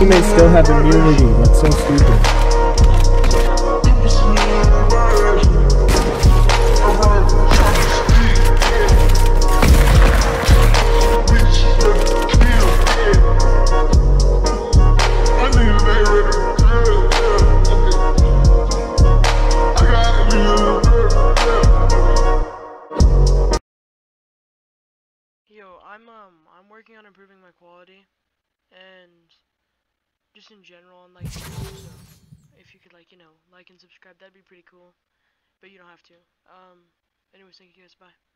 teammates still have immunity. That's so stupid. Yo, I'm working on improving my quality and just in general on like YouTube, so if you could like, like and subscribe, that'd be pretty cool. But you don't have to. Anyways, thank you guys, bye.